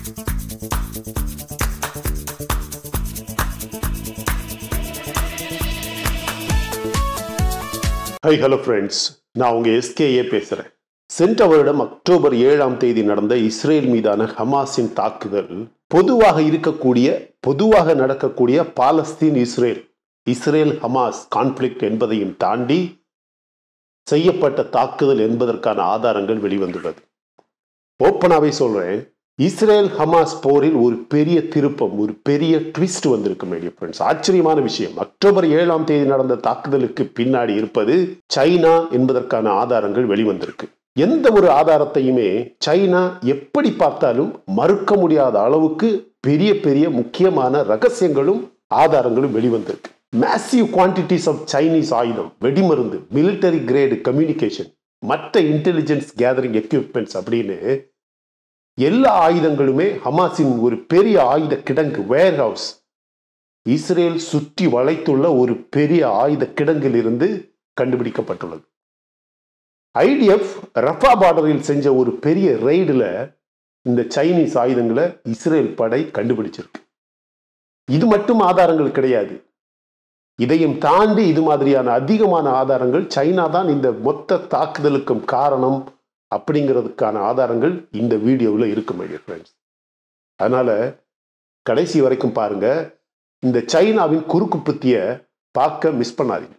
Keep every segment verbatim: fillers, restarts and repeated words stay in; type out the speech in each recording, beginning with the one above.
Hi, hello friends. நான் உங்க SKA பேசுறேன். சென்ற வருடம் அக்டோபர் ஏழாம் தேதி நடந்த இஸ்ரேல் மீதான ஹமாஸின் தாக்குதல் பொதுவாக இருக்கக்கூடிய பொதுவாக நடக்கக்கூடிய Palestine Israel Israel Hamas conflict என்பதையும் தாண்டி செய்யப்பட்ட தாக்குதல் என்பதற்கான ஆதாரங்கள் வெளிவந்துள்ளது. ஓப்பனாவே சொல்றேன், இஸ்ரேல் ஹமாஸ் போரில் ஒரு பெரிய திருப்பம், ஒரு பெரிய ட்விஸ்ட் வந்திருக்கு மை டியர் ஃப்ரெண்ட்ஸ். ஆச்சரியமான விஷயம், அக்டோபர் ஏழாம் தேதி நடந்த தாக்குதலுக்கு பின்னாடி இருப்பது சைனா என்பதற்கான ஆதாரங்கள் வெளிவந்திருக்கு. எந்த ஒரு ஆதாரத்தையுமே சைனா எப்படி பார்த்தாலும் மறுக்க முடியாத அளவுக்கு பெரிய பெரிய முக்கியமான ரகசியங்களும் ஆதாரங்களும் வெளிவந்திருக்கு. மேசிவ் குவான்டிட்டிஸ் ஆஃப் சைனீஸ் ஆயுதம், வெடிமருந்து, மிலிட்டரி கிரேடு கம்யூனிகேஷன், மற்ற இன்டெலிஜென்ஸ் கேதரிங் எக்யூப்மெண்ட்ஸ் அப்படின்னு எல்லா ஆயுதங்களுமே ஹமாஸின் ஒரு பெரிய ஆயுத கிடங்கு வேர் ஹவுஸ், இஸ்ரேல் சுற்றி வளைத்துள்ள ஒரு பெரிய ஆயுத கிடங்கில் இருந்து கண்டுபிடிக்கப்பட்டுள்ளது. ஐடிஎஃப் ரஃபா பார்டரில் செஞ்ச ஒரு பெரிய ரெய்டில் இந்த சைனீஸ் ஆயுதங்களை இஸ்ரேல் படை கண்டுபிடிச்சிருக்கு. இது மட்டும் ஆதாரங்கள் கிடையாது, இதையும் தாண்டி இது மாதிரியான அதிகமான ஆதாரங்கள் சைனா தான் இந்த மொத்த தாக்குதலுக்கும் காரணம் அப்படிங்கிறதுக்கான ஆதாரங்கள் இந்த வீடியோவில் இருக்கு மை டியர் ஃப்ரெண்ட்ஸ். அதனால கடைசி வரைக்கும் பாருங்க. இந்த சைனாவின் குறுக்கு புத்திய பார்க்க மிஸ் பண்ணாதீங்க.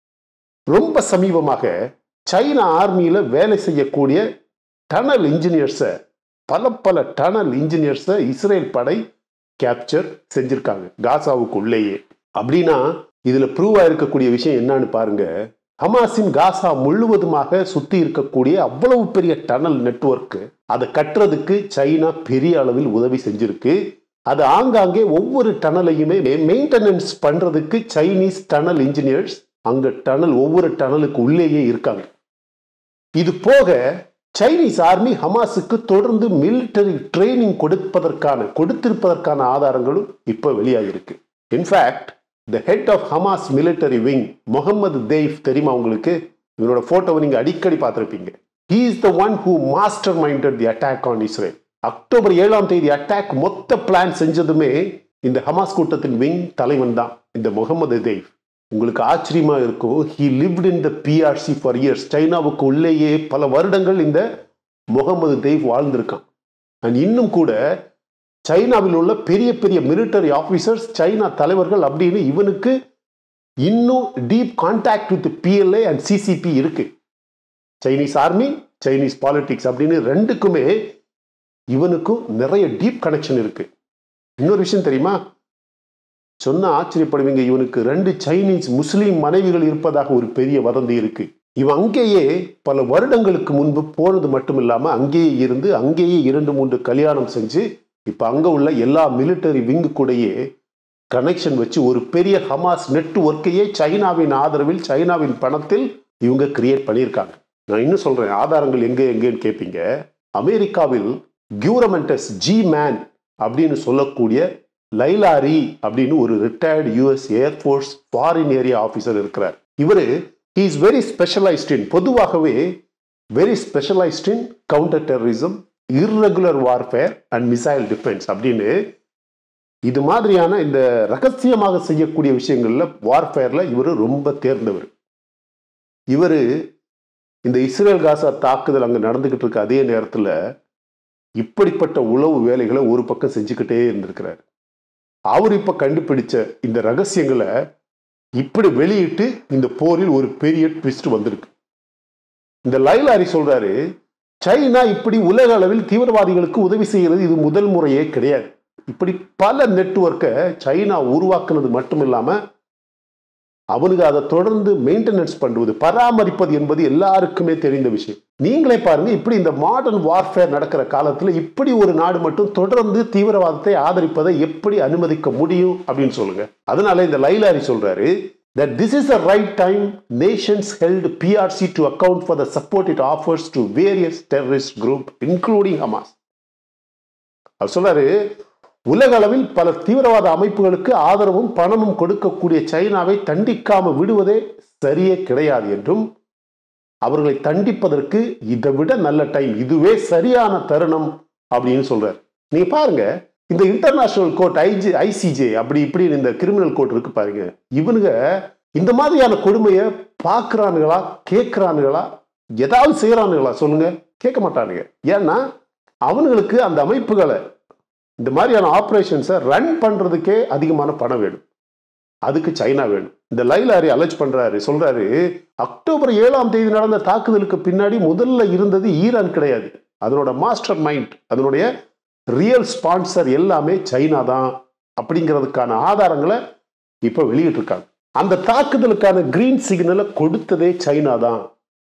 ரொம்ப சமீபமாக சைனா ஆர்மியில வேலை செய்யக்கூடிய டனல் இன்ஜினியர்ஸை பல பல டனல் இன்ஜினியர்ஸை இஸ்ரேல் படை கேப்சர் செஞ்சிருக்காங்க காசாவுக்கு உள்ளேயே. அப்படின்னா இதுல ப்ரூவ் ஆயிருக்கக்கூடிய விஷயம் என்னன்னு பாருங்க. ஹமாஸின் காசா முழுவதுமாக சுத்தி இருக்கக்கூடிய அவ்வளவு பெரிய டனல் நெட்வொர்க், அதை கட்டுறதுக்கு சைனா பெரிய அளவில் உதவி செஞ்சிருக்கு. அது ஆங்காங்கே ஒவ்வொரு டனலையுமே மெயின்டெனன்ஸ் பண்றதுக்கு சைனீஸ் டனல் இன்ஜினியர்ஸ் அங்க டனல் ஒவ்வொரு டனலுக்கு உள்ளேயே இருக்காங்க. இது போக சைனீஸ் ஆர்மி ஹமாஸுக்கு தொடர்ந்து மிலிட்டரி ட்ரைனிங் கொடுப்பதற்கான கொடுத்திருப்பதற்கான ஆதாரங்களும் இப்ப வெளியாகிருக்கு. In fact the head of Hamas military wing, Mohammed Deif தெரியுமா உங்களுக்கு? இவரோட போட்டோவை நீங்க அடிக்கடி பார்த்திருப்பீங்க. He is the one who masterminded the attack on Israel. October ஏழாம் தேதி அட்டாக் மொத்த பிளான் செஞ்சதுமே இந்த ஹமாஸ் கூட்டத்தின் விங் தலைவன் தான் இந்த முகமது தெய்ஃப். உங்களுக்கு ஆச்சரியமா இருக்கும், he lived in the P R C for years. சைனாவுக்கு உள்ளேயே பல வருடங்கள் இந்த முகமது தெய்ஃப் வாழ்ந்திருக்கான். அண்ட் இன்னும் கூட சைனாவில் உள்ள பெரிய பெரிய மிலிட்டரி ஆபீசர்ஸ், சைனா தலைவர்கள் அப்படின்னு இவனுக்கு இன்னும் deep contact with P L A and C C P இருக்கு. சைனீஸ் ஆர்மி, சைனீஸ் பாலிடிக்ஸ் அப்படின்னு ரெண்டுக்குமே இவனுக்கும் நிறைய டீப் கனெக்ஷன் இருக்கு. இன்னொரு விஷயம் தெரியுமா, சொன்ன ஆச்சரியப்படுவீங்க, இவனுக்கு ரெண்டு சைனீஸ் முஸ்லீம் மனைவிகள் இருப்பதாக ஒரு பெரிய வதந்தி இருக்கு. இவன் அங்கேயே பல வருடங்களுக்கு முன்பு போனது மட்டும் இல்லாம அங்கேயே இருந்து அங்கேயே இரண்டு மூன்று கல்யாணம் செஞ்சு இப்ப அங்க உள்ள எல்லா மிலிட்டரி விங்கு கூடயே கனெக்ஷன் வச்சு ஒரு பெரிய ஹமாஸ் நெட்வொர்க்கையே சைனாவின் ஆதரவில் சைனாவின் பணத்தில் இவங்க கிரியேட் பண்ணியிருக்காங்க. நான் இன்னும் சொல்றேன், ஆதாரங்கள் எங்க எங்கன்னு கேட்பீங்க. அமெரிக்காவில் கியூரமெண்டஸ் ஜி மேன் அப்படின்னு சொல்லக்கூடிய லைலாரி அப்படின்னு ஒரு retired US air force foreign area officer இருக்கிறார். இவரு he is very specialized in, பொதுவாகவே very specialized in counter terrorism, irregular warfare and missile defense அப்படின்னு இது மாதிரியான இந்த ரகசியமாக செய்யக்கூடிய விஷயங்கள்ல வார்ஃபேர்ல இவரு ரொம்ப தேர்ந்தவர். இவரு இந்த இஸ்ரேல் காசா தாக்குதல் அங்க நடந்துகிட்டு இருக்க அதே நேரத்துல இப்படிப்பட்ட உளவு வேலைகளை ஒரு பக்கம் செஞ்சுக்கிட்டே இருந்திருக்கிறார். அவர் இப்ப கண்டுபிடிச்ச இந்த ரகசியங்களை இப்படி வெளியிட்டு இந்த போரில் ஒரு பெரிய ட்விஸ்ட் வந்திருக்கு. இந்த லைலாரி சொல்றாரு, சைனா இப்படி உலக அளவில் தீவிரவாதிகளுக்கு உதவி செய்கிறது இது முதல் முறையே கிடையாது. இப்படி பல நெட்வொர்க்கை சைனா உருவாக்குனது மட்டும் இல்லாம அவனுக்கு அதை தொடர்ந்து மெயின்டெனன்ஸ் பண்ணுவது, பராமரிப்பது என்பது எல்லாருக்குமே தெரிந்த விஷயம். நீங்களே பாருங்க, இப்படி இந்த மாடர்ன் வார்ஃபேர் நடக்கிற காலத்துல இப்படி ஒரு நாடு மட்டும் தொடர்ந்து தீவிரவாதத்தை ஆதரிப்பதை எப்படி அனுமதிக்க முடியும் அப்படின்னு சொல்லுங்க. அதனால இந்த லைலாரி சொல்றாரு that this is the right time nations held P R C to account for the support it offers to various terrorist groups including Hamas. அவர் சொல்றாரு, உலக அளவில் பல தீவிரவாத அமைப்புகளுக்கு ஆதரவும் பணமும் கொடுக்கக்கூடிய சைனாவை தண்டிக்காம விடுவதே சரியே கிடையாது என்றும், அவர்களை தண்டிப்பதற்கு இதை விட நல்ல டைம், இதுவே சரியான தருணம் அப்படின்னு சொல்றாரு. நீங்க பாருங்க, இந்த இன்டர்நேஷனல் கோர்ட் ஐஜி ஐசிஜே அப்படி இப்படி இந்த கிரிமினல் கோர்ட் இருக்கு பாருங்க, இவனுங்க இந்த மாதிரியான கொடுமையை பார்க்கறானுங்களா, கேட்கறானுங்களா, ஏதாவது செய்யறானுங்களா சொல்லுங்க? கேட்க மாட்டானுங்க. ஏன்னா அவனுங்களுக்கு அந்த அமைப்புகளை, இந்த மாதிரியான ஆபரேஷன்ஸை ரன் பண்றதுக்கே அதிகமான பணம் வேணும். அதுக்கு சைனா வேணும். இந்த லைலாரி அலர்ஜ் பண்றாரு, சொல்றாரு அக்டோபர் ஏழாம் தேதி நடந்த தாக்குதலுக்கு பின்னாடி முதல்ல இருந்தது ஈரான் கிடையாது, அதனோட மாஸ்டர் மைண்ட், அதனுடைய ரியல் ஸ்பான்சர் எல்லாமே சைனா தான் அப்படிங்கிறதுக்கான ஆதாரங்களை இப்ப வெளியிட்டு இருக்காங்க. அந்த தாக்குதலுக்கான கிரீன் சிக்னலை கொடுத்ததே சைனா தான்.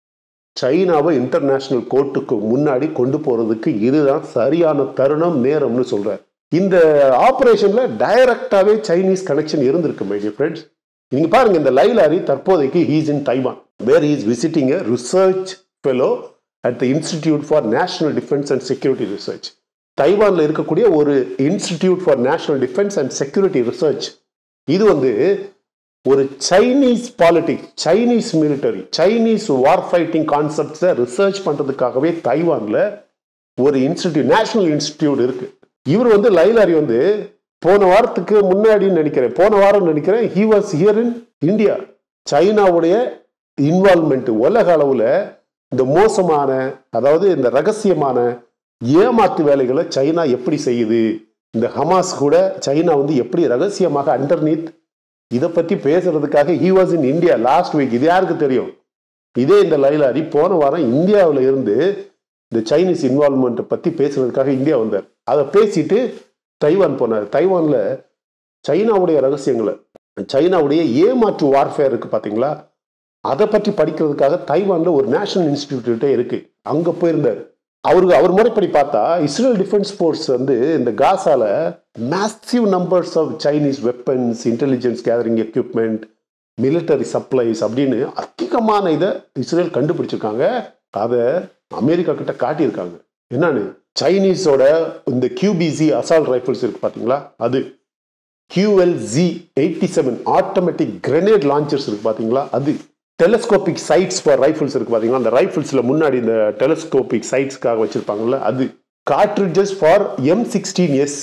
சைனாவை இன்டர்நேஷனல் கோர்ட்டுக்கு முன்னாடி கொண்டு போறதுக்கு இதுதான் சரியான தருணம், நேரம்னு சொல்றாரு. இந்த ஆபரேஷன்ல டைரக்டாவே சைனீஸ் கனெக்ஷன் இருந்திருக்கு மை டியர் ஃப்ரெண்ட்ஸ். நீங்க பாருங்க, இந்த லைலாரி தற்போதைக்கு he's in Taiwan, where he's visiting a research fellow at the Institute for National Defence and Security Research. தைவான்ல இருக்கக்கூடிய ஒரு Institute for National Defence and Security Research. இது வந்து ஒரு Chinese politics, Chinese military, Chinese war fighting கான்செப்ட்ஸை research பண்றதுக்காகவே தைவான்ல ஒரு இன்ஸ்டிடியூட், நேஷனல் இன்ஸ்டிடியூட் இருக்கு. இவர் வந்து லைலாரி வந்து போன வாரத்துக்கு முன்னாடி நினைக்கிறேன், போன வாரம் நினைக்கிறேன், he was here in India. சைனாவுடைய இன்வால்மெண்ட் உலக அளவுல இந்த மோசமான, அதாவது இந்த ரகசியமான ஏமாத்து வேலைகளை சைனா எப்படி செய்யுது, இந்த ஹமாஸ் கூட சைனா வந்து எப்படி ரகசியமாக அண்டர்நீத், இதை பத்தி பேசுறதுக்காக he was in India last week. இது யாருக்கு தெரியும்? இதே இந்த லைலாரி போன வாரம் இந்தியாவில் இருந்து இந்த சைனீஸ் இன்வால்மெண்ட் பத்தி பேசுறதுக்காக இந்தியா வந்தார். அதை பேசிட்டு தைவான் போனார். தைவான்ல சைனாவுடைய ரகசியங்களை, சைனாவுடைய ஏமாற்று வார்ஃபேர் இருக்கு பாத்தீங்களா, அதை பற்றி படிக்கிறதுக்காக தைவான்ல ஒரு நேஷனல் இன்ஸ்டிடியூட்டே இருக்கு, அங்க போயிருந்தார். அவருக்கு அவர் முறைப்படி பார்த்தா இஸ்ரேல் டிஃபென்ஸ் ஃபோர்ஸ் வந்து இந்த காசால massive numbers of Chinese weapons, intelligence gathering equipment, military supplies அப்படின்னு அதிகமான இதை இஸ்ரேல் கண்டுபிடிச்சிருக்காங்க. அதை அமெரிக்கா கிட்ட காட்டியிருக்காங்க. என்னன்னு, சைனீஸோட இந்த கியூபிசி அசால்ட் ரைஃபிள்ஸ் இருக்கு பாத்தீங்களா, அது QLG eighty seven automatic grenade launchers இருக்கு பாத்தீங்களா, அது டெலஸ்கோபிக் சைட்ஸ் ஃபார் ரைஃபிள்ஸ் இருக்கு பாத்தீங்களா, அந்த ரைஃபிள்ஸ்ல முன்னாடி இந்த டெலஸ்கோபிக் சைட்ஸ்க்காக வச்சிருப்பாங்கல்ல, அது cartridges for M sixteen S,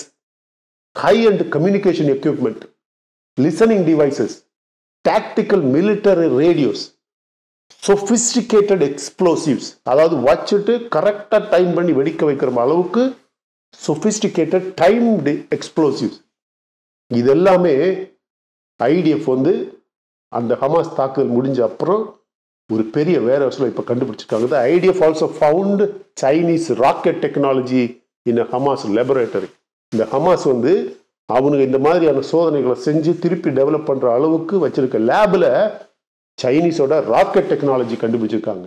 high and communication equipment, listening devices, tactical military radios, sophisticated explosives, அதாவது வச்சுட்டு கரெக்டா டைம் பண்ணி வெடிக்க வைக்கிற அளவுக்கு சொபிஸ்டிகேட்டட் டைம்டு எக்ஸ்ப்ளோசிவ்ஸ். இது எல்லாமே ஐடிஎஃப் வந்து அந்த ஹமாஸ் தாக்குதல் முடிஞ்ச அப்புறம் ஒரு பெரிய வேர் ஹவுஸ்ல இப்ப கண்டுபிடிச்சிருக்காங்க. IDF also found Chinese rocket technology in Hamas laboratory. இந்த ஹமாஸ் வந்து அவனுக்கு இந்த மாதிரியான சோதனைகளை செஞ்சு திருப்பி டெவலப் பண்ற அளவுக்கு வச்சிருக்க லேப்ல சைனீஸோட ராக்கெட் டெக்னாலஜி கண்டுபிடிச்சிருக்காங்க.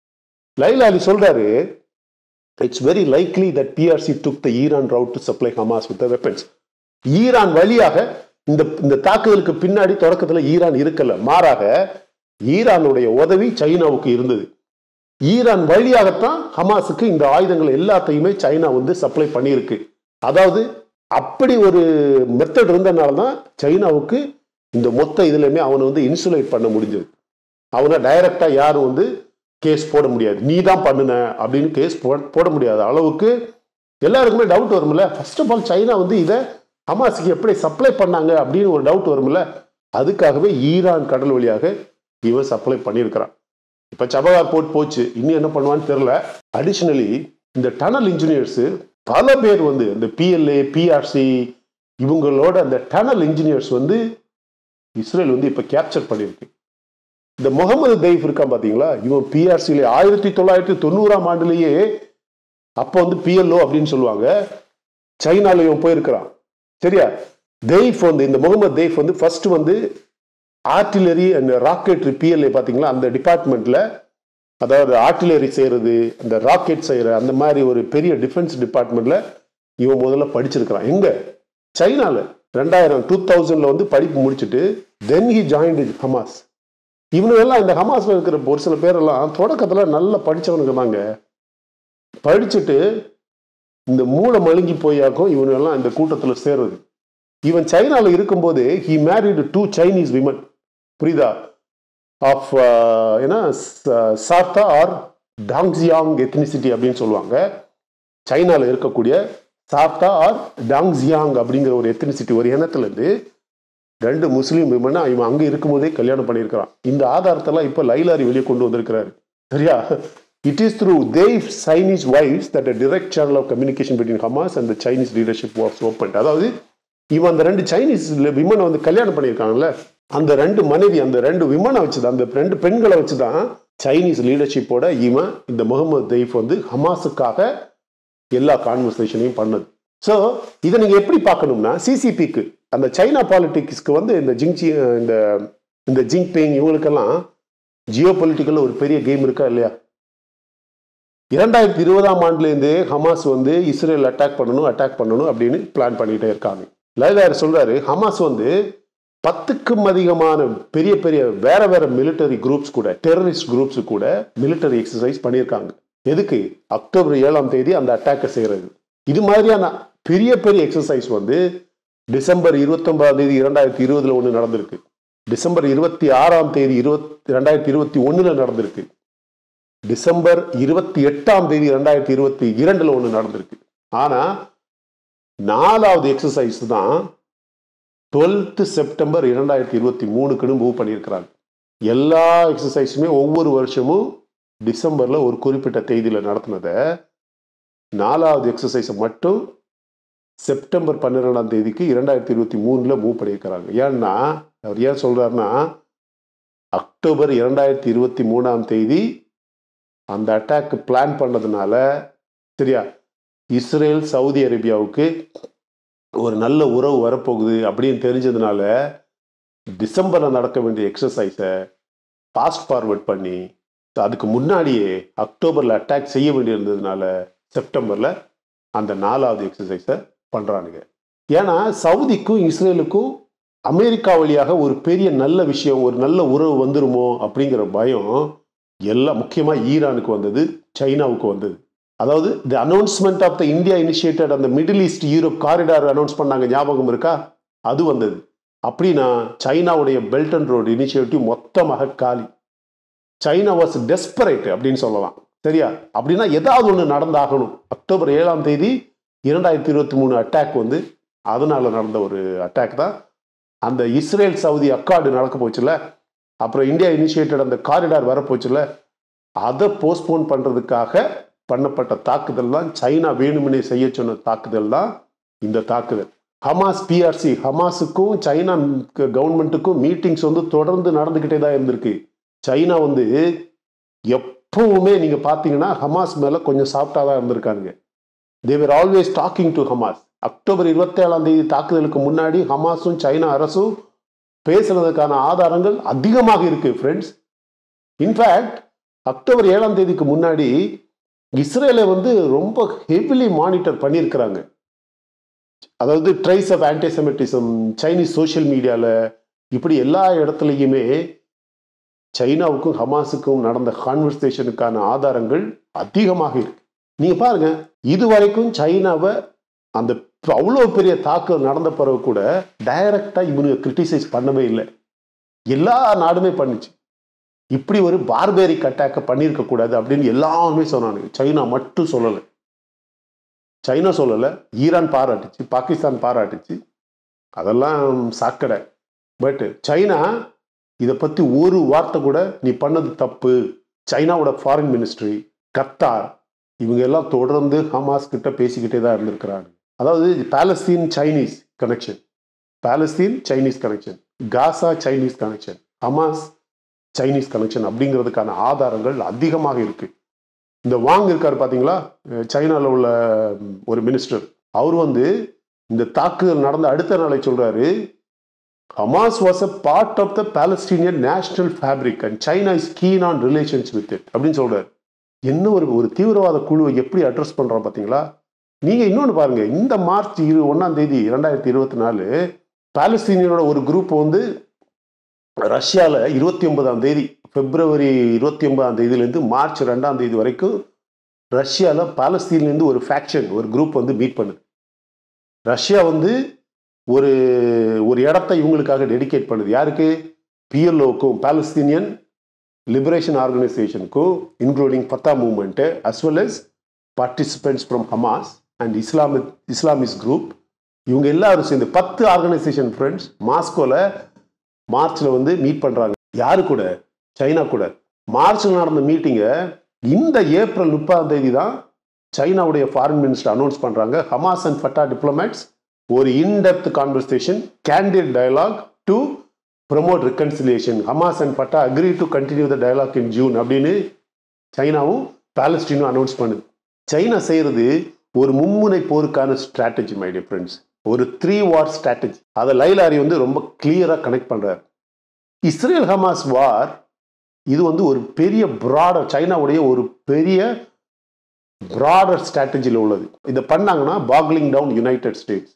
லைலாரி சொல்றாரு, it's very likely that PRC took the Iran route to supply Hamas with weapons. Iran வழியாக இந்த இந்த தாக்குதலுக்கு பின்னாடி தொடக்கத்தில் ஈரான் இருக்கல, மாறாக ஈரானுடைய உதவி சைனாவுக்கு இருந்தது. ஈரான் வழியாகத்தான் ஹமாஸுக்கு இந்த ஆயுதங்கள் எல்லாத்தையுமே சைனா வந்து சப்ளை பண்ணியிருக்கு. அதாவது அப்படி ஒரு மெத்தட் இருந்தனால தான் சைனாவுக்கு இந்த மொத்த இதுலையுமே அவனை வந்து இன்சுலேட் பண்ண முடிஞ்சது. அவனை டைரக்டா யாரும் வந்து கேஸ் போட முடியாது, நீ தான் பண்ணுன அப்படின்னு கேஸ் போட முடியாத அளவுக்கு எல்லாருக்குமே டவுட் வரும்ல. ஃபர்ஸ்ட் ஆஃப் ஆல் சைனா வந்து இதை ஹமாஸுக்கு எப்படி சப்ளை பண்ணாங்க அப்படின்னு ஒரு டவுட் வரும்ல. அதுக்காகவே ஈரான் கடல் வழியாக இவன் சப்ளை பண்ணியிருக்கிறான். இப்ப சபகார் போட்டு போச்சு, இன்னும் என்ன பண்ணுவான்னு தெரியல. அடிஷனலி இந்த டனல் இன்ஜினியர்ஸ் பல பேர் வந்து இந்த பிஎல்ஏ பிஆர்சி இவங்களோட அந்த டனல் இன்ஜினியர்ஸ் வந்து இஸ்ரேல் வந்து இப்ப கேப்சர் பண்ணிருக்கு. இந்த முகமது தெய்ஃப் இருக்கான் பாத்தீங்களா, இவன் பிஆர்சியில ஆயிரத்தி தொள்ளாயிரத்தி தொண்ணூறாம் ஆண்டுலேயே அப்போ வந்து பிஎல்ஓ அப்படின்னு சொல்லுவாங்க, சைனால இவன் போயிருக்கிறான். சரியா, தெய்ஃப் வந்து இந்த முகமது தெய்ஃப் வந்து ஃபர்ஸ்ட் வந்து ஆர்டிலரி அண்ட் ராக்கெட்ரி பிஎல்ஏ பாத்தீங்களா, அந்த டிபார்ட்மெண்ட்ல, அதாவது ஆர்டிலரி செய்யறது, அந்த ராக்கெட் செய்யற அந்த மாதிரி ஒரு பெரிய டிஃபென்ஸ் டிபார்ட்மெண்ட்ல இவன் முதல்ல படிச்சிருக்கிறான். எங்க? சைனால. ரெண்டாயிரம் டூ தௌசண்ட்ல வந்து படிப்பு முடிச்சுட்டு தென் ஹி ஜாயின்ட் ஹமாஸ். இவனுங்கெல்லாம் இந்த ஹமாஸ்ல இருக்கிற ஒரு சில பேரெல்லாம் தொடக்கத்துல நல்லா படிச்சவனுக்கு தாங்க. படிச்சுட்டு இந்த மூளை மழுங்கி போயாக்கும் இவனெல்லாம் இந்த கூட்டத்துல சேர்றது. இவன் சைனால இருக்கும்போது he married two Chinese women, புரியுதா, ஆஃப் ஏன்னா சார்த்தா ஆர் டாங்ஸியாங் எத்னிசிட்டி அப்படின்னு சொல்லுவாங்க. சைனால இருக்கக்கூடிய சாப்டா ஆர் டாங்ஸியாங் அப்படிங்கிற ஒரு எத்தனிசிட்டி ஒரு இனத்துலேருந்து ரெண்டு முஸ்லீம் விமனை இவன் அங்கே இருக்கும்போதே கல்யாணம் பண்ணியிருக்கிறான். இந்த ஆதாரத்தெல்லாம் இப்போ லைலாரி வெளியே கொண்டு வந்திருக்கிறாரு. சரியா? It is through their Chinese wives that a direct channel of communication between Hamas and the Chinese leadership was opened. அதாவது இவன் அந்த ரெண்டு சைனீஸ் விமனை வந்து கல்யாணம் பண்ணியிருக்காங்கல்ல, அந்த ரெண்டு மனைவி அந்த ரெண்டு விமனை வச்சுதான், அந்த ரெண்டு பெண்களை வச்சுதான் சைனீஸ் லீடர்ஷிப்போட இவன் இந்த முகமது தெய்ஃப் வந்து ஹமாஸுக்காக எல்லா கான்வர்சேஷனையும் பண்ணது. ஸோ இதை நீங்க எப்படி பார்க்கணும்னா, சிசிபிக்கு அந்த சைனா பாலிடிக்ஸ்க்கு வந்து இந்த ஜிங்சி இந்த இந்த ஜிங்பிங் இவங்களுக்கெல்லாம் ஜியோ பொலிட்டிக்கல் ஒரு பெரிய கேம் இருக்கா இல்லையா? இரண்டாயிரத்தி இருபதாம் ஆண்டுலேருந்தே ஹமாஸ் வந்து இஸ்ரேல் அட்டாக் பண்ணணும் அட்டாக் பண்ணணும் அப்படின்னு பிளான் பண்ணிக்கிட்டே இருக்காங்க. லைலார் சொல்றாரு, ஹமாஸ் வந்து பத்துக்கும் அதிகமான பெரிய பெரிய வேற வேற மிலிட்டரி குரூப்ஸ் கூட டெரரிஸ்ட் குரூப்ஸ் கூட மிலிட்டரி எக்ஸசைஸ் பண்ணியிருக்காங்க. எதுக்கு? அக்டோபர் ஏழாம் தேதி அந்த அட்டாக்கை செய்யறது. இது மாதிரியான பெரிய பெரிய எக்ஸசைஸ் வந்து டிசம்பர் இருபத்தி ஒன்பதாம் தேதி இரண்டாயிரத்தி இருபதுல ஒன்று நடந்திருக்கு. டிசம்பர் இருபத்தி ஆறாம் தேதி இருபத்தி ரெண்டாயிரத்தி இருபத்தி ஒண்ணுல நடந்திருக்கு. டிசம்பர் இருபத்தி எட்டாம் தேதி ரெண்டாயிரத்தி இருபத்தி இரண்டுல ஒன்று நடந்திருக்கு. ஆனா நாலாவது எக்ஸசைஸ் தான் டுவெல்த் செப்டம்பர் இரண்டாயிரத்தி இருபத்தி மூணுக்குன்னு மூவ் பண்ணியிருக்கிறாங்க. எல்லா எக்ஸசைஸுமே ஒவ்வொரு வருஷமும் டிசம்பர்ல ஒரு குறிப்பிட்ட தேதியில நடத்தினதை நாலாவது எக்ஸசைஸை மட்டும் செப்டம்பர் பன்னிரெண்டாம் தேதிக்கு இரண்டாயிரத்தி இருபத்தி மூணுல மூவ் பண்ணியிருக்கிறாங்க. ஏன்னா அவர் ஏன் சொல்றாருன்னா, அக்டோபர் இரண்டாயிரத்தி இருபத்தி மூணாம் தேதி அந்த அட்டாக் பிளான் பண்ணதுனால, சரியா, இஸ்ரேல் சவுதி அரேபியாவுக்கு ஒரு நல்ல உறவு வரப்போகுது அப்படின்னு தெரிஞ்சதுனால டிசம்பர்ல நடக்க வேண்டிய எக்ஸசைஸை ஃபாஸ்ட் ஃபார்வர்ட் பண்ணி அதுக்கு முன்னாடியே அக்டோபர்ல அட்டாக் செய்ய வேண்டியிருந்ததுனால செப்டம்பர்ல அந்த நாலாவது எக்ஸசைஸை பண்றானுங்க. ஏன்னா சவுதிக்கும் இஸ்ரேலுக்கும் அமெரிக்கா வழியாக ஒரு பெரிய நல்ல விஷயம், ஒரு நல்ல உறவு வந்துருமோ அப்படிங்கிற பயம் எல்லாம் முக்கியமா ஈரானுக்கு வந்தது, சைனாவுக்கு வந்தது. அதாவது the announcement of the India initiated அந்த Middle East Europe corridor announce பண்ணாங்க, ஞாபகம் இருக்கா? அது வந்தது. அப்படின்னா சைனாவுடைய பெல்ட் அண்ட் ரோடு இனிஷியேட்டிவ் மொத்தமாக காலி. சைனா வாஸ் டெஸ்பரேட் அப்படின்னு சொல்லலாம். சரியா? அப்படின்னா ஏதாவது ஒன்று நடந்தாகணும். அக்டோபர் ஏழாம் தேதி இரண்டாயிரத்தி இருபத்தி மூணு அட்டாக் வந்து அதனால நடந்த ஒரு அட்டாக் தான். அந்த இஸ்ரேல் சவுதி அக்கார்டு நடக்க போச்சுல, அப்புறம் இந்தியா இனிஷியேட்டட் அந்த காரிடார் வரப்போச்சுல, அதை போஸ்ட்போன் பண்றதுக்காக பண்ணப்பட்ட தாக்குதல் தான், சைனா வேணுமனே செய்ய சொன்ன தாக்குதல் தான் இந்த தாக்குதல். ஹமாஸ் பிஆர்சி, ஹமாஸுக்கும் சைனா கவர்மெண்ட்டுக்கும் மீட்டிங்ஸ் வந்து தொடர்ந்து நடந்துகிட்டே தான் இருந்திருக்கு. சைனா வந்து எப்பவுமே நீங்க பாத்தீங்கன்னா ஹமாஸ் மேல கொஞ்சம் சாஃப்டா தான் இருந்திருக்காங்க. they were always talking to Hamas. October இருபத்தி ஏழாம் தேதி தாக்குதலுக்கு முன்னாடி ஹமாஸும் சைனா அரசும் பேசுறதுக்கான ஆதாரங்கள் அதிகமாக இருக்கு ஃப்ரெண்ட்ஸ். இன்ஃபேக்ட் அக்டோபர் ஏழாம் தேதிக்கு முன்னாடி இஸ்ரேலை வந்து ரொம்ப ஹெவிலி மானிட்டர் பண்ணியிருக்கிறாங்க. அதாவது traces of antisemitism Chinese social மீடியால இப்படி எல்லா இடத்துலையுமே சைனாவுக்கும் ஹமாஸுக்கும் நடந்த கான்வர்சேஷனுக்கான ஆதாரங்கள் அதிகமாக இருக்கு. நீங்க பாருங்க, இதுவரைக்கும் சைனாவை அந்த அவ்வளோ பெரிய தாக்குதல் நடந்த பிறகு கூட டைரக்டா இவனுங்க கிரிட்டிசைஸ் பண்ணவே இல்லை. எல்லா நாடுமே பண்ணிச்சு. இப்படி ஒரு பார்பேரிக் அட்டாக்கை பண்ணியிருக்க கூடாது அப்படின்னு எல்லாருமே சொன்னானுங்க. சைனா மட்டும் சொல்லலை. சைனா சொல்லலை, ஈரான் பாராட்டுச்சு, பாகிஸ்தான் பாராட்டுச்சு, அதெல்லாம் சாக்கடை. பட் சைனா இதை பத்தி ஒரு வார்த்தை கூட நீ பண்ணது தப்பு. சைனாவோட ஃபாரின் மினிஸ்ட்ரி, கத்தார், இவங்க எல்லாம் தொடர்ந்து ஹமாஸ் கிட்ட பேசிக்கிட்டே தான் இருந்திருக்கிறாங்க. அதாவது Palestine Chinese connection, Palestine Chinese connection, Gaza Chinese connection, Hamas Chinese connection அப்படிங்கிறதுக்கான ஆதாரங்கள் அதிகமாக இருக்கு. இந்த வாங் இருக்காரு பாத்தீங்களா, சைனால உள்ள ஒரு மினிஸ்டர், அவர் வந்து இந்த தாக்குதல் நடந்த அடுத்த நாளை சொல்றாரு, Hamas was a part of the Palestinian national fabric and China is keen on relations with it அப்படின்னு சொல்றாரு. என்ன ஒரு ஒரு தீவிரவாத குழுவை எப்படி அட்ரஸ் பண்றோம் பாத்தீங்களா? நீங்க இன்னொன்னு பாருங்க, இந்த மார்ச் இரு ஒன்னாம் தேதி இரண்டாயிரத்தி இருபத்தி நாலு பாலஸ்தீனியனோட ஒரு குரூப் வந்து ரஷ்யால இருபத்தி ஒன்பதாம் தேதி பிப்ரவரி இருபத்தி ஒன்பதாம் தேதியிலேருந்து மார்ச் ரெண்டாம் தேதி வரைக்கும் ரஷ்யால பாலஸ்தீன்லேருந்து ஒரு ஃபேக்ஷன் ஒரு குரூப் வந்து மீட் பண்ணுது. ரஷ்யா வந்து ஒரு ஒரு இடத்தை இவங்களுக்காக டெடிகேட் பண்ணுது. யாருக்கு? பிஎல்ஓக்கும் பாலஸ்தீனியன் லிபரேஷன் ஆர்கனைசேஷனுக்கும், including Fatah movement as well as participants from Hamas. And Islamic Islamist group இவங்க எல்லாரும் சேர்ந்து பத்து ஆர்கனைசேஷன் ஃப்ரெண்ட்ஸ் மாஸ்கோல மார்ச்ல வந்து மீட் பண்றாங்க. யாரு கூட? சைனா கூட. மார்ச்ல நடந்த மீட்டிங்கை இந்த ஏப்ரல் முப்பதாம் தேதி தான் சைனாவுடைய ஃபாரின் மினிஸ்டர் அனௌன்ஸ் பண்றாங்க. ஹமாஸ் அண்ட் ஃபட்டா டிப்ளமேட்ஸ் ஒரு in depth conversation candid dialogue to promote reconciliation. Hamas and Fatah agree to continue the dialogue in June அப்படின்னு சைனாவும் பாலஸ்டீனும் அனௌன்ஸ் பண்ணுது. சைனா செய்யறது ஒரு மும்முனை போருக்கான ஸ்ட்ராட்டஜி மை டியர் ஃப்ரெண்ட்ஸ், ஒரு த்ரீ வார் ஸ்ட்ராட்டஜி. அதை லைலாரி வந்து ரொம்ப கிளியரா கனெக்ட் பண்றாரு. இஸ்ரேல் ஹமாஸ் வார் இது வந்து ஒரு பெரிய பிராடர் சைனாவுடைய ஒரு பெரிய பிராடர் ஸ்ட்ராட்டஜியில் உள்ளது. இதை பண்ணாங்கன்னா bogging down United States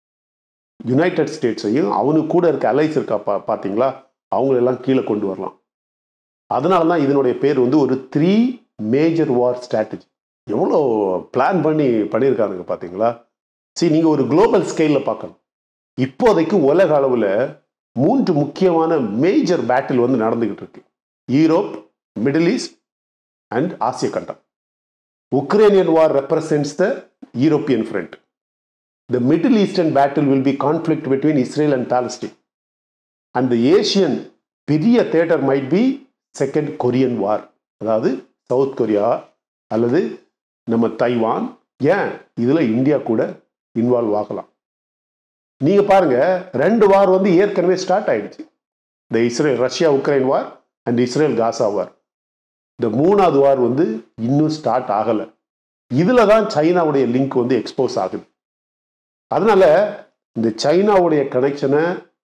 United ஸ்டேட்ஸையும் அவனுக்கு கூட இருக்க அலைஸ் இருக்கா பா பார்த்தீங்களா அவங்களெல்லாம் கீழே கொண்டு வரலாம். அதனால தான் இதனுடைய பேர் வந்து ஒரு த்ரீ மேஜர் வார் ஸ்ட்ராட்டஜி. எவ்வளோ பிளான் பண்ணி பண்ணியிருக்காங்க பார்த்தீங்களா. சரி, நீங்கள் ஒரு குளோபல் ஸ்கேலில் பார்க்கணும். இப்போதைக்கு உலக அளவில் மூன்று முக்கியமான மேஜர் பேட்டில் வந்து நடந்துகிட்டு இருக்கு. யூரோப், மிடில் ஈஸ்ட் அண்ட் ஆசிய கண்டம். Ukrainian war represents the European front. The Middle Eastern battle will be conflict between Israel and Palestine. And the Asian பெரிய theater might be second Korean war. அதாவது South Korea அல்லது நம்ம Taiwan, ஏன் இதுல India கூட involve ஆகலாம். நீங்க பாருங்க, ரெண்டு வார் வந்து ஏற்கனவே ஸ்டார்ட் ஆயிடுச்சு. இந்த Israel Russia Ukraine war and Israel Gaza war. இந்த மூணாவது வார் வந்து இன்னும் ஸ்டார்ட் ஆகலை. இதுல தான் சைனாவுடைய லிங்க் வந்து எக்ஸ்போஸ் ஆகுது. அதனால இந்த சைனாவுடைய கனெக்ஷனை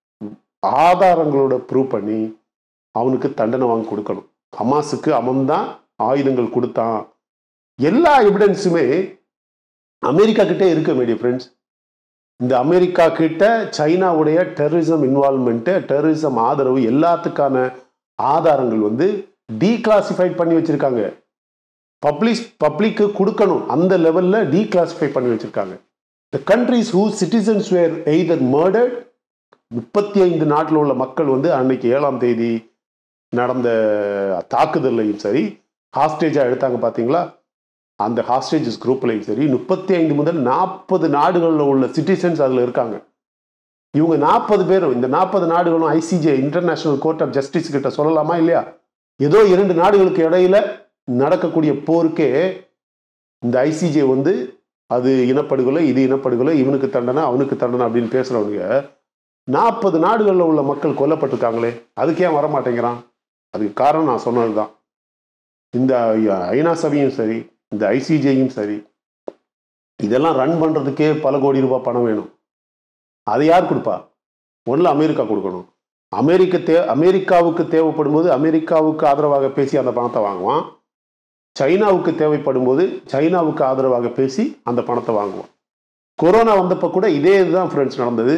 ஆதாரங்களோட ப்ரூவ் பண்ணி அவனுக்கு தண்டனை வாங்கி கொடுக்கணும். ஹமாஸுக்கு அவன் தான் ஆயுதங்கள் கொடுத்தான். எல்லா எவிடன்ஸுமே அமெரிக்கா கிட்டே இருக்கு மை டியர் ஃப்ரெண்ட்ஸ். இந்த அமெரிக்கா கிட்ட சைனாவுடைய டெரரிசம் இன்வால்வ்மெண்ட், டெரரிசம் ஆதரவு எல்லாத்துக்கான ஆதாரங்கள் வந்து டீக்ளாசிஃபைட் பண்ணி வச்சிருக்காங்க. பப்ளிஷ் பப்ளிக்கு கொடுக்கணும் அந்த லெவல்ல டீக்ளாசிஃபை பண்ணி வச்சிருக்காங்க. The countries whose citizens were either murdered, முப்பத்தி ஐந்து நாட்டில் உள்ள மக்கள் வந்து அன்னைக்கு ஏழாம் தேதி நடந்த தாக்குதலையும் சரி, ஹாஸ்டேஜா எடுத்தாங்க பார்த்தீங்களா, அந்த ஹாஸ்டேஜஸ் குரூப்லையும் சரி, முப்பத்தி ஐந்து முதல் நாற்பது நாடுகளில் உள்ள சிட்டிசன்ஸ் அதில் இருக்காங்க. இவங்க நாற்பது பேரும், இந்த நாற்பது நாடுகளும் ICJ International Court of Justice கிட்ட சொல்லலாமா இல்லையா? ஏதோ இரண்டு நாடுகளுக்கு இடையில நடக்கக்கூடிய போருக்கே இந்த ஐசிஜே வந்து அது இனப்படுகொலை, இது இனப்படுகொலை, இவனுக்கு தண்டனை அவனுக்கு தண்டனை அப்படின்னு பேசுறவங்க நாற்பது நாடுகளில் உள்ள மக்கள் கொல்லப்பட்டிருக்காங்களே, அதுக்கு ஏன் வரமாட்டேங்கிறான்? அதுக்கு காரணம் நான் சொன்னதுதான். இந்த ஐநா சபையும் சரி, இந்த ஐசிஜேயும் சரி, இதெல்லாம் ரன் பண்றதுக்கே பல கோடி ரூபாய் பணம் வேணும். அதை யார் கொடுப்பா? ஒன்றில் அமெரிக்கா கொடுக்கணும். அமெரிக்க தே அமெரிக்காவுக்கு தேவைப்படும் போது அமெரிக்காவுக்கு ஆதரவாக பேசி அந்த பணத்தை வாங்குவான். சைனாவுக்கு தேவைப்படும் போது சைனாவுக்கு ஆதரவாக பேசி அந்த பணத்தை வாங்குவோம். கொரோனா வந்தப்போ கூட இதே இதுதான் ஃப்ரெண்ட்ஸ் நடந்தது.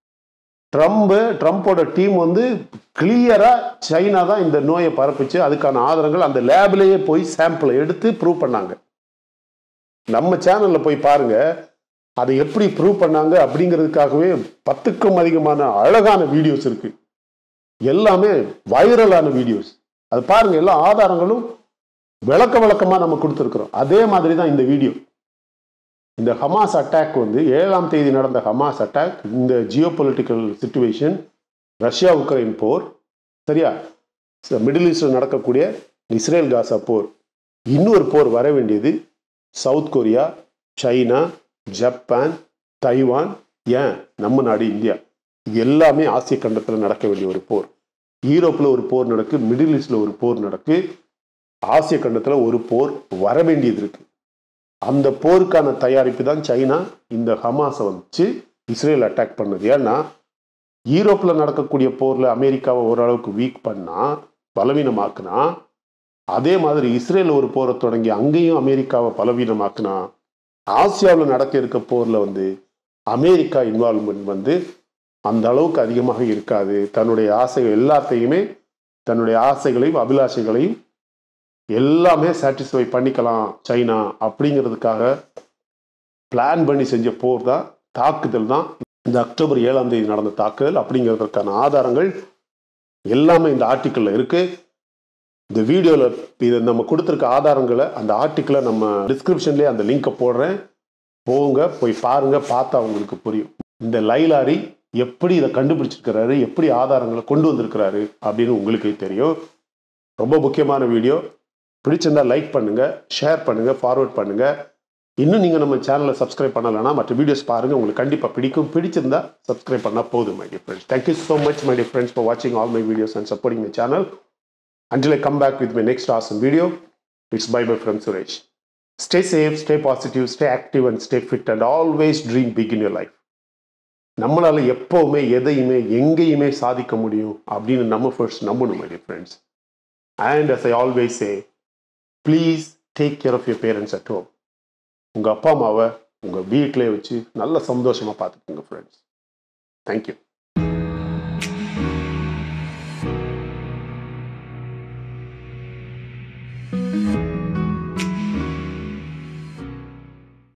ட்ரம்ப் ட்ரம்ப்போட டீம் வந்து கிளியரா சைனா தான் இந்த நோயை பரப்பிச்சு, அதுக்கான ஆதாரங்கள் அந்த லேப்லேயே போய் சாம்பிளை எடுத்து ப்ரூவ் பண்ணாங்க. நம்ம சேனல்ல போய் பாருங்க, அதை எப்படி ப்ரூவ் பண்ணாங்க அப்படிங்கிறதுக்காகவே பத்துக்கும் அதிகமான அழகான வீடியோஸ் இருக்கு. எல்லாமே வைரலான வீடியோஸ். அது பாருங்க, எல்லா ஆதாரங்களும் விளக்க விளக்கமா நம்ம கொடுத்துருக்கிறோம். அதே மாதிரி தான் இந்த வீடியோ. இந்த ஹமாஸ் அட்டாக் வந்து ஏழாம் தேதி நடந்த ஹமாஸ் அட்டாக், இந்த geopolitical situation, Russia Ukraine போர், சரியா, மிடில் ஈஸ்டில் நடக்கக்கூடிய இஸ்ரேல் காசா போர், இன்னொரு போர் வர வேண்டியது South Korea, China, Japan, Taiwan, ஏன் நம்ம நாடு இந்தியா, எல்லாமே ஆசிய கண்டத்தில் நடக்க வேண்டிய ஒரு போர். யூரோப்பில் ஒரு போர் நடக்கு, மிடில் ஈஸ்டில் ஒரு போர் நடக்கு, ஆசிய கண்டத்தில் ஒரு போர் வர வேண்டியது இருக்கு. அந்த போருக்கான தயாரிப்பு தான் சைனா இந்த ஹமாஸை வச்சு இஸ்ரேல் அட்டாக் பண்ணது. ஏன்னா யூரோப்பில் நடக்கக்கூடிய போரில் அமெரிக்காவை ஓரளவுக்கு வீக் பண்ணா, பலவீனமாக்குனா, அதே மாதிரி இஸ்ரேல் ஒரு போரை தொடங்கி அங்கேயும் அமெரிக்காவை பலவீனமாக்குனா, ஆசியாவில் நடக்க இருக்க போரில் வந்து அமெரிக்கா இன்வால்வ்மெண்ட் வந்து அந்த அளவுக்கு அதிகமாக இருக்காது. தன்னுடைய ஆசைகள் எல்லாத்தையுமே, தன்னுடைய ஆசைகளையும் அபிலாஷைகளையும் எல்லாமே சாட்டிஸ்ஃபை பண்ணிக்கலாம் சைனா அப்படிங்கிறதுக்காக பிளான் பண்ணி செஞ்ச போர் தான், தாக்குதல் தான் இந்த அக்டோபர் ஏழாம் தேதி நடந்த தாக்குதல். அப்படிங்கிறதுக்கான ஆதாரங்கள் எல்லாமே இந்த ஆர்டிக்கிளில் இருக்கு. இந்த வீடியோவில் இதை நம்ம கொடுத்துருக்க ஆதாரங்களை, அந்த ஆர்டிக்கிளை நம்ம டிஸ்கிரிப்ஷன்லேயே அந்த லிங்கை போடுறேன். போங்க, போய் பாருங்க, பார்த்தா உங்களுக்கு புரியும். இந்த லைலாரி எப்படி இதை கண்டுபிடிச்சிருக்கிறாரு, எப்படி ஆதாரங்களை கொண்டு வந்திருக்கிறாரு அப்படின்னு உங்களுக்கு தெரியும். ரொம்ப முக்கியமான வீடியோ. பிடிச்சிருந்தா லைக் பண்ணுங்க, ஷேர் பண்ணுங்க, ஃபார்வர்ட் பண்ணுங்க. இன்னும் நீங்க நம்ம சேனலை சப்ஸ்கிரைப் பண்ணலைன்னா மற்ற வீடியோஸ் பாருங்க, உங்களுக்கு கண்டிப்பா பிடிக்கும். பிடிச்சிருந்தா சப்ஸ்கிரைப் பண்ணா போதும் my dear friends. Thank you so much my dear friends for watching all my videos and supporting my channel. Until I come back with my next awesome video, it's bye bye from Suresh. Stay safe, stay positive, stay active and stay fit and always dream big in your life. நம்மளால எப்பவுமே எதையுமே எங்கேயுமே சாதிக்க முடியும் அப்படின்னு நம்ம first நம்பணும் my dear friends. And as I always say, please take care of your parents at home. உங்க அப்பா அம்மாவை உங்க வீட்டிலே வச்சு நல்ல சந்தோஷமா பார்த்துக்கோங்க ஃப்ரெண்ட்ஸ். தேங்க்யூ.